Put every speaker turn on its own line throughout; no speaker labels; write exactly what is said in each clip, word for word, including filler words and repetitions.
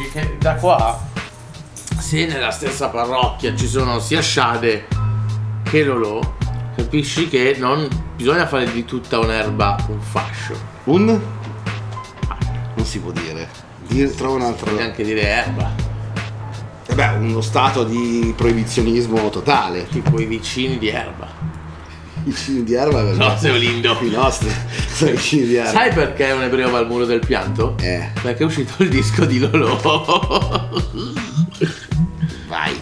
che da qua, se nella stessa parrocchia ci sono sia Sciade che Lolò, capisci che non bisogna fare di tutta un'erba un fascio.
Un? Non si può dire. Dire trova un'altra.
Neanche dire erba.
E beh, uno stato di proibizionismo totale.
Tipo i vicini di erba.
I vicini di erba?
No, sei lindo.
I nostri sono i vicini di erba.
Sai perché un ebreo va al muro del pianto?
Eh.
Perché è uscito il disco di Lolò.
Vai.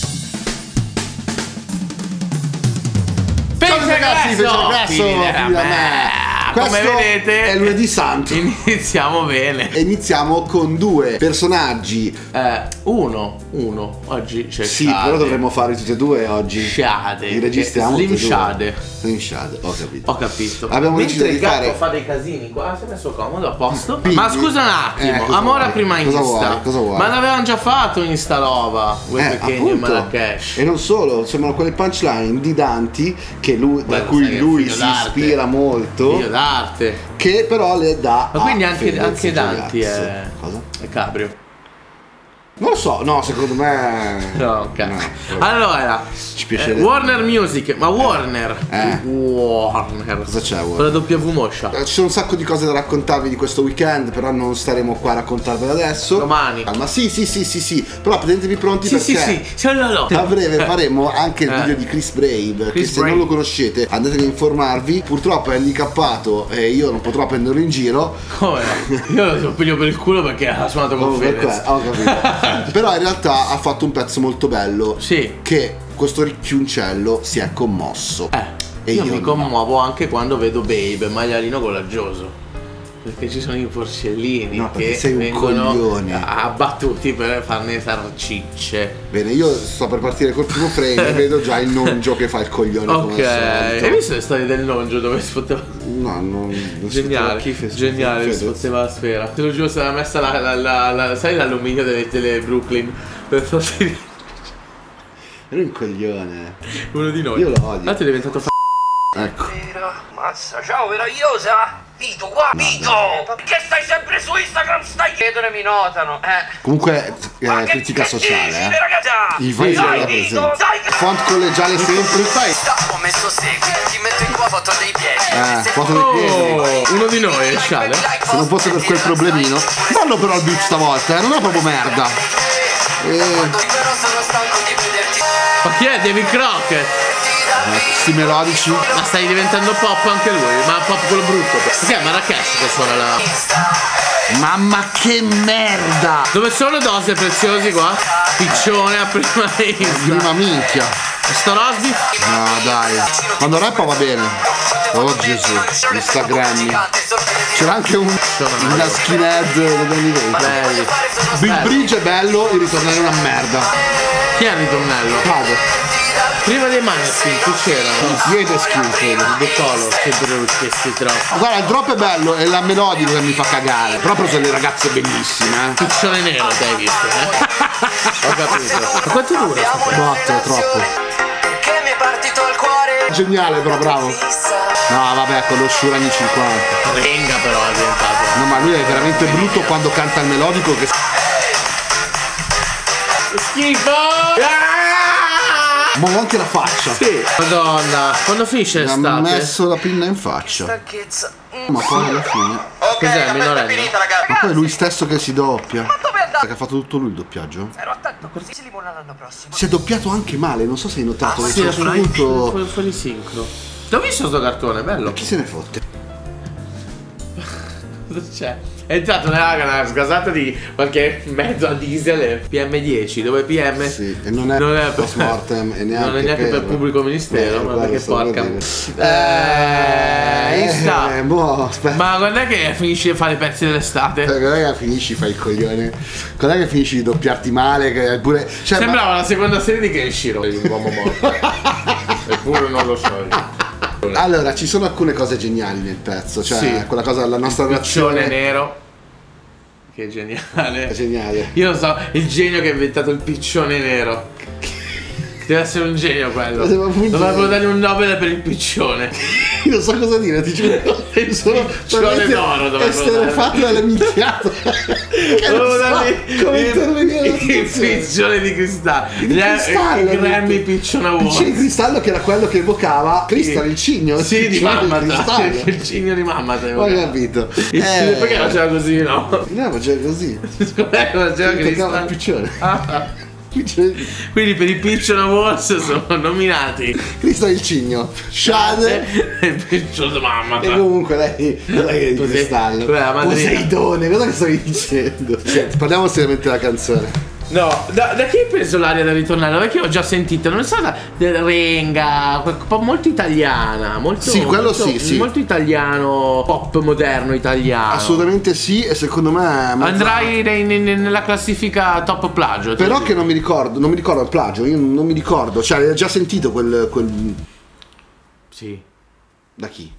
Ciao
ragazzi, Fece Grasso, figli da me. Questo
come vedete
è lunedì santo.
Iniziamo bene.
E iniziamo con due personaggi.
Eh, uno, uno. Oggi c'è
Sì,
Sciade.
però dovremmo fare tutti e due oggi.
Sciade.
Li registriamo
Slim
tutti e due.
Sciade.
Slim Sciade, ho capito.
Ho capito.
Abbiamo deciso
Mentre
di
il gatto
fare.
fa dei casini qua, si è messo comodo, a posto.
Quindi-
Ma scusa un attimo,
Eh, cosa
Amora
vuoi?
prima
Cosa
Insta.
vuoi? Cosa vuoi?
Ma l'avevano già fatto Insta roba. Quel
Eh,
pequeno in
appunto.
Marrakesh.
E non solo, sembrano quelle punchline di Danti che lui, da
Bello,
cui
sai che è
lui
figlio
si
d'arte.
ispira molto,
Figlio d'arte.
che però le dà.
Ma quindi
a
anche,
Fedez
anche Danti
Giuliazzi.
è.
Cosa?
È cabrio.
Non lo so, no, secondo me.
No, ok.
No.
Allora,
Ci piacerebbe.
eh, Warner Music, ma Warner.
Eh.
Warner.
Cosa c'è,
Con
Warner?
la W moscia.
Eh, Ci sono un sacco di cose da raccontarvi di questo weekend, però non staremo qua a raccontarvele adesso.
Domani.
Ma sì, sì, sì, sì, sì. Però tenetevi pronti
Sì, sì,
perché
sì, sì, no, no.
a breve faremo anche il
Eh.
video di Chris Brave,
Chris
che se
Brave.
non lo conoscete andatevi a informarvi. Purtroppo è handicappato e io non potrò prenderlo in giro.
Come? Io lo piglio per il culo perché ha suonato con
Oh, per
Fedez.
que- ho capito. Però in realtà ha fatto un pezzo molto bello.
Sì.
Che questo ricchiuncello si è commosso.
Eh,
E
io,
io
mi
no.
commuovo anche quando vedo Babe, maialino coraggioso. Perché ci sono i porcellini
No, perché
che
sei un
vengono
coglione.
abbattuti per farne sarcicce.
Bene, io sto per partire col primo frame e vedo già il nongio che fa il coglione
Ok,
come al solito.
hai visto le storie del nongio dove si poteva...
No, non, non si
Geniale,
poteva- chi fe-
geniale,
Fedez?
si poteva la sfera. Te lo giuro, si era messa la, la, la, la- sai l'alluminio delle tele Brooklyn per farsi
Era un coglione.
uno di noi.
Io lo odio.
Tanto è diventato fa...
Ecco.
Mazza, ciao meravigliosa! Vito, qua, Vito! Perché stai sempre su Instagram? Stai chiedono e mi notano, eh!
Comunque,
Ma
eh,
che-
critica
che
sociale,
dici,
eh.
ragazza?
I fai
Dai,
la
Vito,
presente.
dai!
Font collegiale sempre. Fai.
Ho messo segui, ti metto in qua foto dei piedi.
Eh, foto dei piedi.
Oh, uno di noi è Sciade.
Se non fosse per quel problemino. Bello però il beat stavolta, eh, non è proprio merda. Eh,
Quando libero sono stanco di vederti.
Ma chi è? David Crockett?
sti melodici.
Ma stai diventando pop anche lui? Ma pop quello brutto. Perché è Marrakesh che suona la...
Mamma che merda.
Dove sono dose preziosi qua? Piccione a prima Insta.
Prima minchia.
Sto Rosby?
No dai. Quando rappa va bene. Oh Gesù. Instagram. C'era anche un una skinhead degli anni venti.
Belli.
Big Bridge è bello, il ritornare è una merda.
Chi è il ritornello?
Cade.
Prima dei Maneskin chi c'erano?
Piede schifo.
The Color, che brutti sti troppo.
Guarda, il drop è bello, è la melodica che mi fa cagare. Però ho preso le ragazze bellissime, eh.
Piccione nero, te hai visto, eh? Ho capito. Ma quanto dura sto pezzo?
Quattro, è troppo.
Perché mi è partito il cuore?
Geniale, però bravo. No, vabbè, con lo Shure anni cinquanta.
Renga però è diventato.
No, ma lui è veramente brutto quando canta il melodico che...
Schifo! Ah!
Ma anche la faccia.
Sì. Madonna, quando finisce
Mi ha
l'estate?
messo la pinna in faccia.
Stanchezza.
Ma poi alla fine...
Ok,
Cos'è,
la festa
minorenne?
è finita, ragazzi.
Ma poi è lui stesso che si doppia.
Ma dove è andato?
Perché ha fatto tutto lui il doppiaggio.
Ero attento così si limona l'anno prossimo.
Si è doppiato anche male, non so se hai notato.
Ah,
che
Sì,
c'è
è
un
fuori,
punto...
fuori, fuori sincro. L'ho visto sto cartone, bello.
Chi se ne fotte?
Cosa c'è? È entrato nella una sgasata di qualche mezzo a diesel e P M dieci, dove P M
Sì, e non è,
non è
post mortem e neanche
non è neanche per, pubblico ministero,
Eh,
ma
guarda,
perché
stavo
porca.
per dire.
Eh, Insta.
Eh, boh, aspetta.
Ma quando è che finisci di fare i pezzi dell'estate?
Quando è che finisci fai il coglione? Quando è che finisci di doppiarti male? Che pure... cioè,
Sembrava la seconda serie di Kenshiro, l'uomo morto. Eppure non lo so.
ma... Allora, ci sono alcune cose geniali nel pezzo. Cioè,
Sì.
quella cosa, la nostra
Piccione
reazione
nero. Che geniale.
è geniale.
Io non so, il genio che ha inventato il piccione nero. Deve essere un genio quello.
Dovrebbe
Dovrebbero dargli un Nobel per il piccione.
Io non so cosa dire, ti giuro. Sono
piccione d'oro dovrebbero
esterefatto dalle minchiate.
Dovrebbero dargli
come intervenire
il piccione di cristallo.
Di cristallo,
il Grammy Piccione Award.
Il piccione di cristallo che era quello che evocava Crystal, il cigno.
Sì, di Mammata.
Il
Il cigno di Mammata.
Ho capito.
Il eh, perché faceva così, no?
No, faceva così.
Com'è che faceva
Crystal? Il piccione.
Ah. Quindi per i Piccione Awards sono nominati
Crystal il cigno, Shade
e il Piccione di Mammata.
E comunque lei, lei è di cristallo. Poseidone, cosa che stavi dicendo? Senti, parliamo seriamente della canzone.
No, da, da chi hai preso l'aria del ritornello? Perché ho già sentito, non è stata del Renga, molto italiana, molto,
sì, quello
molto,
sì, sì.
molto italiano, pop moderno italiano.
Assolutamente sì, e secondo me mezza...
andrai nei, nei, nella classifica top plagio.
Però che non mi ricordo, non mi ricordo il plagio, io non mi ricordo, cioè hai già sentito quel, quel...
Sì.
Da chi?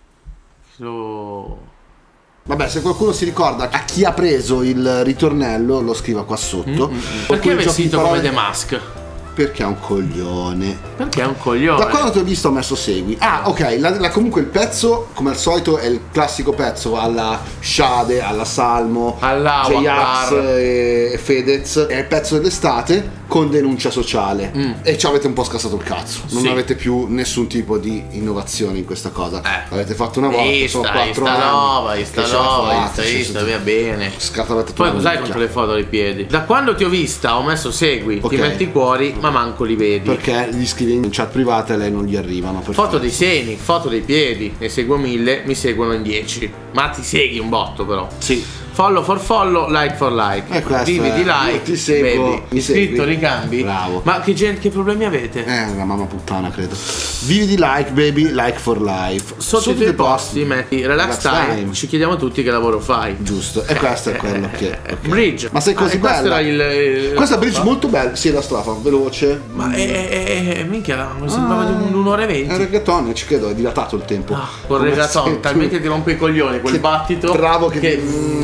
Lo...
Vabbè, se qualcuno si ricorda a chi ha preso il ritornello, lo scriva qua sotto.
Mm-hmm. Perché è vestito come The Mask?
Perché è un coglione.
Perché è un coglione?
Da quando ti ho visto ho messo segui. Ah, ok, la, la, comunque il pezzo, come al solito, è il classico pezzo alla Shade, alla Salmo,
alla
J-Ax e Fedez. È il pezzo dell'estate con denuncia sociale. Mm. E ci avete un po' scassato il cazzo. Non
sì.
avete più nessun tipo di innovazione in questa cosa.
Eh.
L'avete fatto una volta,
ista,
sono quattro
ista
anni.
Roba, ista roba, ista, ista, via bene.
Scattavate
poi cos'hai contro le foto ai piedi? Da quando ti ho vista ho messo segui, okay. Ti metti i cuori, ma manco li vedi.
Perché gli scrivi in chat privata e lei non gli arrivano.
Foto forza. Dei seni, foto dei piedi. Ne seguo mille, mi seguono in dieci. Ma ti segui un botto però.
Sì.
Follow for follow, like for like. Vivi di like,
ti seguo,
baby. Iscritto, ricambi.
Bravo.
Ma che, gente, che problemi avete?
Eh, una mamma puttana, credo. Vivi di like, baby, like for life.
Sotto, Sotto i tuoi posti metti relax, relax time. time. Ci chiediamo tutti che lavoro fai.
Giusto. E questo è quello che. Okay.
Bridge.
Ma sei così
ah,
bella.
Il, il,
Questa bridge molto bella. Sì, la strofa, veloce.
Ma è, è, è minchia, mi sembrava ah, di un'ora e venti.
È un reggaeton, ci credo, è dilatato il tempo.
Ah, con il reggaeton, talmente ti rompe i coglioni quel
che
battito.
Bravo che.
che...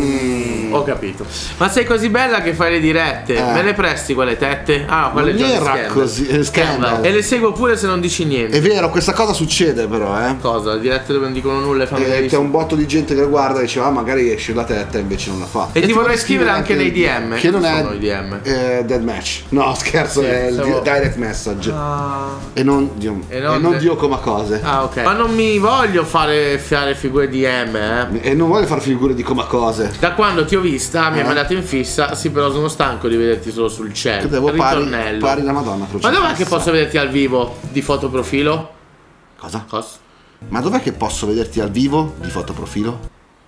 Mm. Ho capito. Ma sei così bella che fai le dirette.
Eh.
Me le presti quelle tette? Ah, quelle
non era così. Eh,
Scandal. E le seguo pure se non dici niente.
È vero, questa cosa succede però, eh.
Cosa? Le dirette dove non dicono nulla e fanno
eh, c'è un botto di gente che guarda e dice ah magari esce la tetta e invece non la fa.
E, e ti, ti vorrei scrivere anche nei D M.
Che non è
i D M.
Eh, dead match. No, scherzo, sì, è stavo... il direct message. Ah. E non Dio, e non, e non de... Dio come cose.
Ah, ok. Ma non mi voglio fare fare figure D M, eh.
E non voglio fare figure di come cose.
Da quando ti ho vista mi hai mandato in fissa. Sì, però sono stanco di vederti solo sul cielo.
Devo ritornello. Pari, pari la Madonna.
Ma dov'è che posso vederti al vivo di fotoprofilo?
Cosa?
Cos?
Ma dov'è che posso vederti al vivo di fotoprofilo?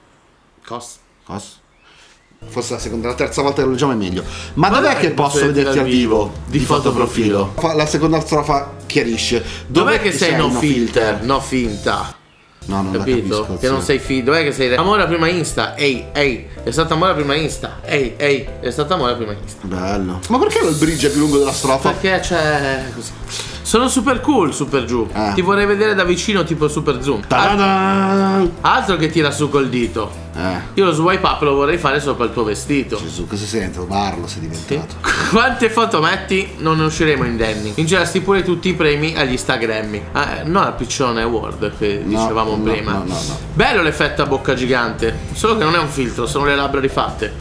Cos?
Cos? Forse la seconda, la terza volta che lo leggiamo è meglio. Ma, Ma dov'è, dov'è che posso vederti al vivo di, di fotoprofilo? fotoprofilo? La seconda strofa chiarisce.
Dov'è, dov'è che, che sei no filter, filter, no finta?
No, non
capito?
Capisco,
che non sei figlio. Dov'è che sei? Amore a prima Insta. Ehi, ehi. È stata amore a prima Insta. Ehi, ehi. È stata amore a prima Insta.
Bello. Ma perché il bridge è più lungo della strofa?
Perché c'è così. Sono super cool, super giù. Eh. Ti vorrei vedere da vicino, tipo super zoom.
Ta-da-da!
Altro che tira su col dito.
Eh.
Io lo swipe up lo vorrei fare sopra il tuo vestito.
Gesù, cosa sento? Barlo sei diventato.
Sì. Quante foto metti? Non ne usciremo indenni. Vinceresti pure tutti i premi agli Instagrammi. Ah, no, al Piccione Award che no, dicevamo
no,
prima.
No, no, no.
Bello l'effetto a bocca gigante. Solo che non è un filtro, sono le labbra rifatte.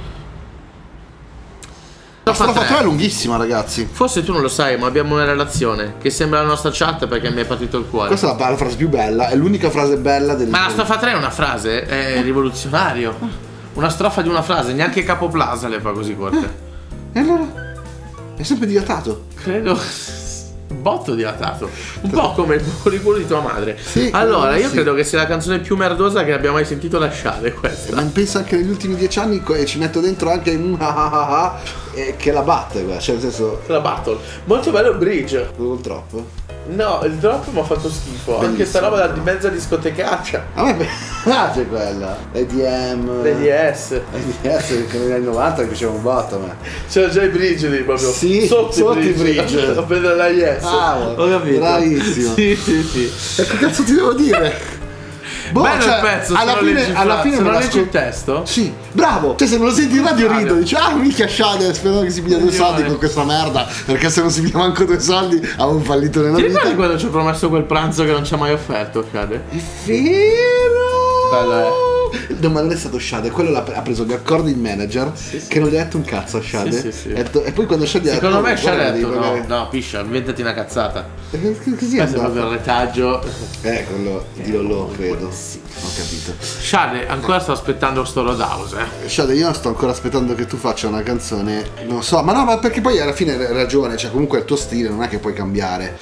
La strofa tre è lunghissima, ragazzi.
Forse tu non lo sai, ma abbiamo una relazione che sembra la nostra chat perché mi è partito il cuore.
Questa è la, la frase più bella, è l'unica frase bella del.
Ma la strofa tre è una frase, è rivoluzionario. Una strofa di una frase, neanche Capoplaza le fa così corte.
Eh, e allora? È sempre dilatato.
Credo. Un botto dilatato. Un po' come il culo di tua madre.
Sì,
allora, io
sì.
credo che sia la canzone più merdosa che abbia mai sentito lasciare questa.
Ma pensa anche negli ultimi dieci anni e ci metto dentro anche un ah ah ah e che la batte, cioè nel senso.
La battle. Molto bello il bridge.
Il drop?
No, il drop mi ha fatto schifo. Bellissimo. Anche sta roba di mezza discotecaccia.
A me piace quella. E D M.
Le D S.
Le D S che negli anni novanta faceva un botto, ma.
C'era già i bridge lì proprio.
Sì,
sotto,
sotto i bridge.
bridge. A prendere la I S.
Ah,
ho capito.
Bravissimo.
Sì, sì, sì.
E che cazzo ti devo dire? boh,
bello
cioè,
il pezzo,
alla
se lo
fine,
leggi,
alla fine
se
me
lo leggi
l'ascol-
il testo?
Sì, bravo. Cioè, se non lo senti in radio
Radio.
rido, dici, ah, mica Shade, spero che si piglia due
Coglione.
soldi con questa merda. Perché se non si piglia manco due soldi, avevo fallito nella
Ti
vita.
ricordi quando ci ho promesso quel pranzo che non ci ha mai offerto, Shade?
È vero!
Bello, eh.
No, ma non è stato Shade, quello l'ha pre- ha preso gli accordi il manager
Sì, sì.
che non gli ha detto un cazzo a Shade.
Sì, sì, sì.
E, to- e poi quando Shade ha detto,
Secondo me
"Oh,
Shade ha
guarda,
detto
devi
no,
pagare".
no, piscia, inventati una cazzata.
E che- che- Così è
Questo è
andato.
proprio il retaggio.
Eh, quello di Lollo, credo. Sì, ho capito.
Shade, ancora sto aspettando sto Roadhouse, eh.
Shade, io sto ancora aspettando che tu faccia una canzone. Non so, ma no, ma perché poi alla fine hai ragione, cioè comunque il tuo stile non è che puoi cambiare.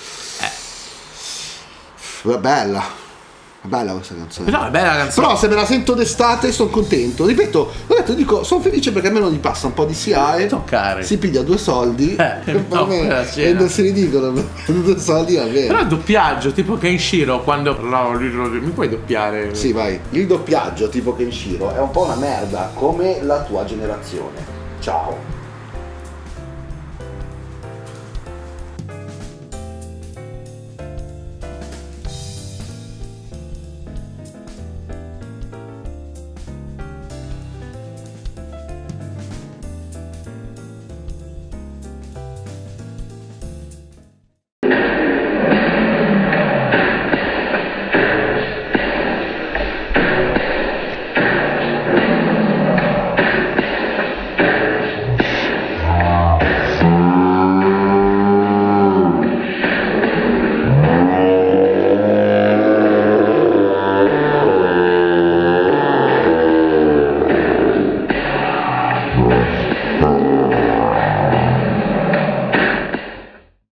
Eh. Bella. È bella questa canzone.
No, è bella la canzone.
Però se me la sento d'estate sono contento. Ripeto, ho detto, dico, sono felice perché almeno gli passa un po' di S I A E.
toccare.
Si piglia due soldi.
Eh,
e per
no,
me
la cena.
rendersi ridicolo. Due soldi va bene.
Però il doppiaggio, tipo Kenshiro, quando parlavo lì, mi puoi doppiare?
Sì, vai. Il doppiaggio tipo Kenshiro è un po' una merda come la tua generazione. Ciao.